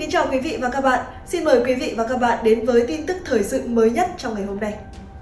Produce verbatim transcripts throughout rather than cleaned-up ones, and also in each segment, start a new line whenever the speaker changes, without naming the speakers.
kính chào quý vị và các bạn. Xin mời quý vị và các bạn đến với tin tức thời sự mới nhất trong ngày hôm nay.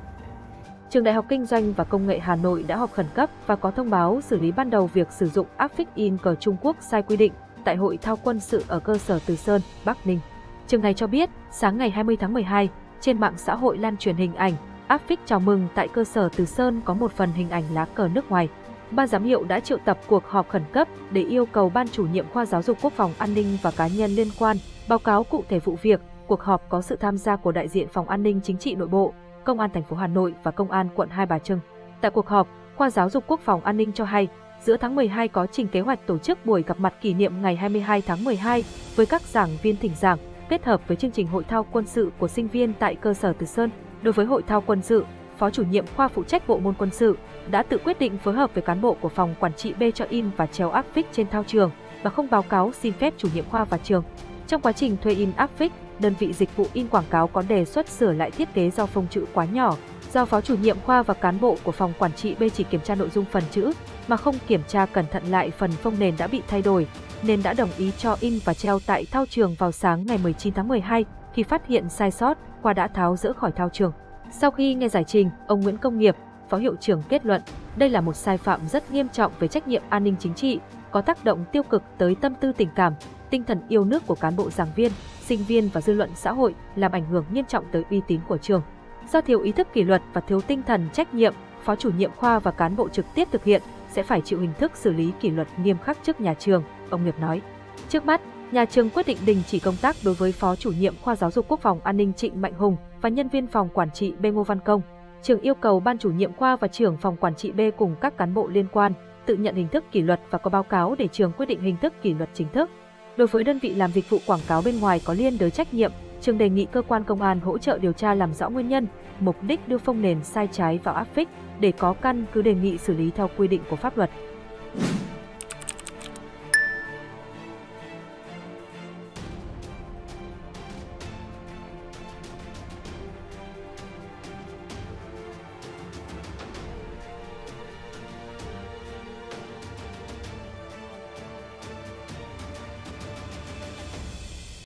Trường Đại học Kinh doanh và Công nghệ Hà Nội đã họp khẩn cấp và có thông báo xử lý ban đầu việc sử dụng áp phích in cờ Trung Quốc sai quy định tại hội thao quân sự ở cơ sở Từ Sơn, Bắc Ninh. Trường này cho biết, sáng ngày hai mươi tháng mười hai, trên mạng xã hội lan truyền hình ảnh áp phích chào mừng tại cơ sở Từ Sơn có một phần hình ảnh lá cờ nước ngoài. Ban giám hiệu đã triệu tập cuộc họp khẩn cấp để yêu cầu Ban chủ nhiệm khoa Giáo dục Quốc phòng An ninh và cá nhân liên quan báo cáo cụ thể vụ việc. Cuộc họp có sự tham gia của đại diện Phòng An ninh Chính trị Nội bộ, Công an thành phố Hà Nội và Công an quận Hai Bà Trưng. Tại cuộc họp, khoa Giáo dục Quốc phòng An ninh cho hay, giữa tháng mười hai có trình kế hoạch tổ chức buổi gặp mặt kỷ niệm ngày hai mươi hai tháng mười hai với các giảng viên thỉnh giảng, kết hợp với chương trình hội thao quân sự của sinh viên tại cơ sở Từ Sơn. Đối với hội thao quân sự, Phó chủ nhiệm khoa phụ trách bộ môn quân sự đã tự quyết định phối hợp với cán bộ của phòng quản trị B cho in và treo áp phích trên thao trường và không báo cáo xin phép chủ nhiệm khoa và trường. Trong quá trình thuê in áp phích, đơn vị dịch vụ in quảng cáo có đề xuất sửa lại thiết kế do phông chữ quá nhỏ. Do Phó chủ nhiệm khoa và cán bộ của phòng quản trị B chỉ kiểm tra nội dung phần chữ mà không kiểm tra cẩn thận lại phần phông nền đã bị thay đổi, nên đã đồng ý cho in và treo tại thao trường vào sáng ngày mười chín tháng mười hai. Khi phát hiện sai sót, khoa đã tháo dỡ khỏi thao trường. Sau khi nghe giải trình, ông Nguyễn Công Nghiệp, Phó hiệu trưởng kết luận, đây là một sai phạm rất nghiêm trọng về trách nhiệm an ninh chính trị, có tác động tiêu cực tới tâm tư tình cảm, tinh thần yêu nước của cán bộ giảng viên, sinh viên và dư luận xã hội, làm ảnh hưởng nghiêm trọng tới uy tín của trường. Do thiếu ý thức kỷ luật và thiếu tinh thần trách nhiệm, Phó chủ nhiệm khoa và cán bộ trực tiếp thực hiện sẽ phải chịu hình thức xử lý kỷ luật nghiêm khắc trước nhà trường, ông Nghiệp nói. Trước mắt, nhà trường quyết định đình chỉ công tác đối với Phó chủ nhiệm khoa Giáo dục Quốc phòng An ninh Trịnh Mạnh Hùng và nhân viên phòng quản trị B Ngô Văn Công. Trường yêu cầu Ban chủ nhiệm khoa và trưởng phòng quản trị B cùng các cán bộ liên quan tự nhận hình thức kỷ luật và có báo cáo để trường quyết định hình thức kỷ luật chính thức. Đối với đơn vị làm dịch vụ quảng cáo bên ngoài có liên đới trách nhiệm, trường đề nghị cơ quan công an hỗ trợ điều tra làm rõ nguyên nhân, mục đích đưa phông nền sai trái vào áp phích để có căn cứ đề nghị xử lý theo quy định của pháp luật.